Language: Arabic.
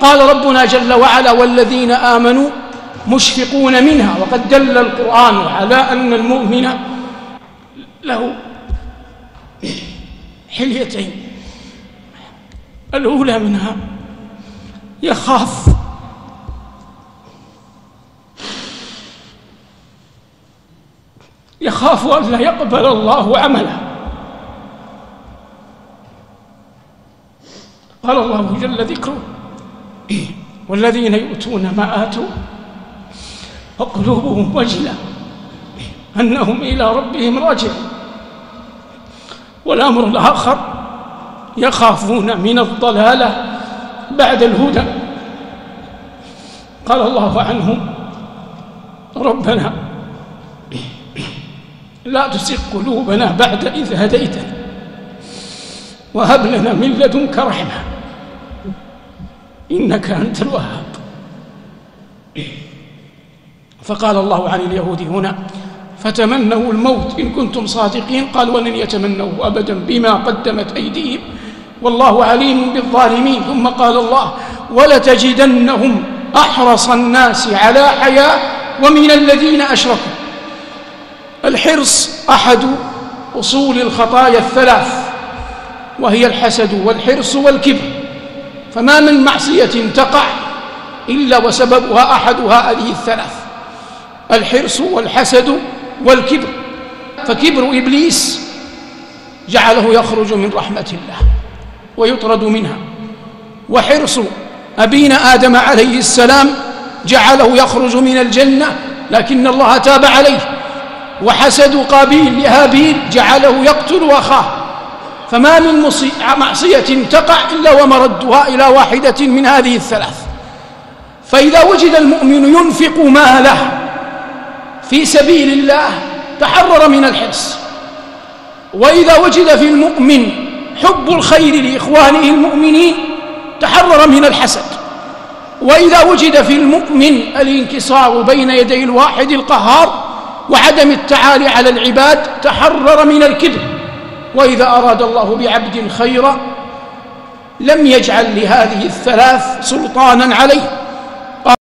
قال ربنا جل وعلا: والذين آمنوا مشفقون منها. وقد دل القرآن على أن المؤمن له حليتين، الأولى منها يخاف أن لا يقبل الله عمله. قال الله جل ذكره: والذين يؤتون ما آتوا وقلوبهم وجلة أنهم إلى ربهم راجعون. والأمر الآخر: يخافون من الضلالة بعد الهدى. قال الله عنهم: ربنا لا تزغ قلوبنا بعد إذ هديتنا وهب لنا من لدنك رحمة إنك أنت الوهاب. فقال الله عن اليهود هنا: فتمنوا الموت إن كنتم صادقين. قال: ولن يتمنوا أبدا بما قدمت أيديهم والله عليم بالظالمين. ثم قال الله: ولتجدنهم أحرص الناس على حياة ومن الذين أشركوا. الحرص أحد أصول الخطايا الثلاث، وهي الحسد والحرص والكبر. فما من معصية تقع إلا وسببها أحد هذه الثلاث: الحرص والحسد والكبر. فكبر إبليس جعله يخرج من رحمة الله ويطرد منها، وحرص أبينا آدم عليه السلام جعله يخرج من الجنة لكن الله تاب عليه، وحسد قابيل لهابيل جعله يقتل أخاه. فما من معصية تقع إلا ومردها إلى واحدة من هذه الثلاث. فإذا وجد المؤمن ينفق ماله في سبيل الله تحرر من الحرص، وإذا وجد في المؤمن حب الخير لإخوانه المؤمنين تحرر من الحسد، وإذا وجد في المؤمن الانكسار بين يدي الواحد القهار وعدم التعالي على العباد تحرر من الكبر. وإذا أراد الله بعبد خيرا لم يجعل لهذه الثلاث سلطانا عليه،